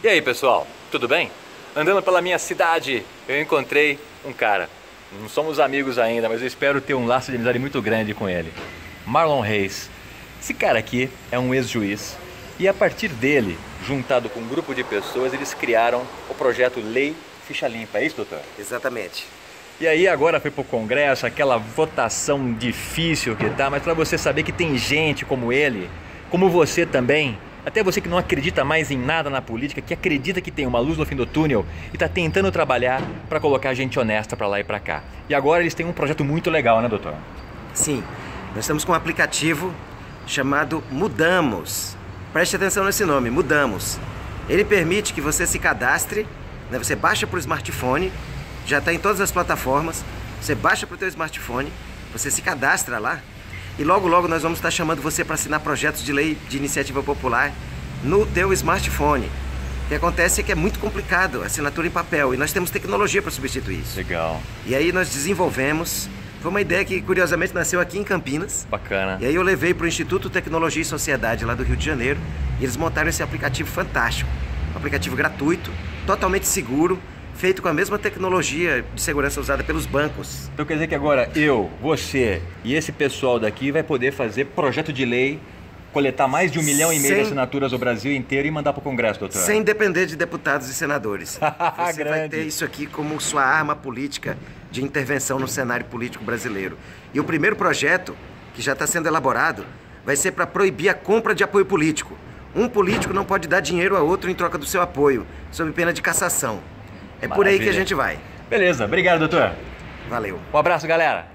E aí, pessoal, tudo bem? Andando pela minha cidade, eu encontrei um cara. Não somos amigos ainda, mas eu espero ter um laço de amizade muito grande com ele. Marlon Reis. Esse cara aqui é um ex-juiz. E a partir dele, juntado com um grupo de pessoas, eles criaram o projeto Lei Ficha Limpa. É isso, doutor? Exatamente. E aí agora foi pro Congresso, aquela votação difícil que tá, mas para você saber que tem gente como ele, como você também, até você que não acredita mais em nada na política, que acredita que tem uma luz no fim do túnel e tá tentando trabalhar para colocar gente honesta para lá e para cá. E agora eles têm um projeto muito legal, né, doutor? Sim, nós estamos com um aplicativo chamado Mudamos. Preste atenção nesse nome, Mudamos. Ele permite que você se cadastre, né? Você baixa para o smartphone, já está em todas as plataformas, você baixa para o teu smartphone, você se cadastra lá e logo logo nós vamos estar chamando você para assinar projetos de lei de iniciativa popular no teu smartphone. O que acontece é que é muito complicado a assinatura em papel e nós temos tecnologia para substituir isso. Legal. E aí nós desenvolvemos, foi uma ideia que curiosamente nasceu aqui em Campinas. Bacana. E aí eu levei para o Instituto Tecnologia e Sociedade lá do Rio de Janeiro e eles montaram esse aplicativo fantástico. Um aplicativo gratuito, totalmente seguro, feito com a mesma tecnologia de segurança usada pelos bancos. Então quer dizer que agora eu, você e esse pessoal daqui vai poder fazer projeto de lei, coletar mais de 1,5 milhão de assinaturas do Brasil inteiro e mandar para o Congresso, doutor? Sem depender de deputados e senadores. Você vai ter isso aqui como sua arma política de intervenção no cenário político brasileiro. E o primeiro projeto, que já está sendo elaborado, vai ser para proibir a compra de apoio político. Um político não pode dar dinheiro a outro em troca do seu apoio, sob pena de cassação. É por aí que a gente vai. Beleza, obrigado, doutor. Valeu. Um abraço, galera.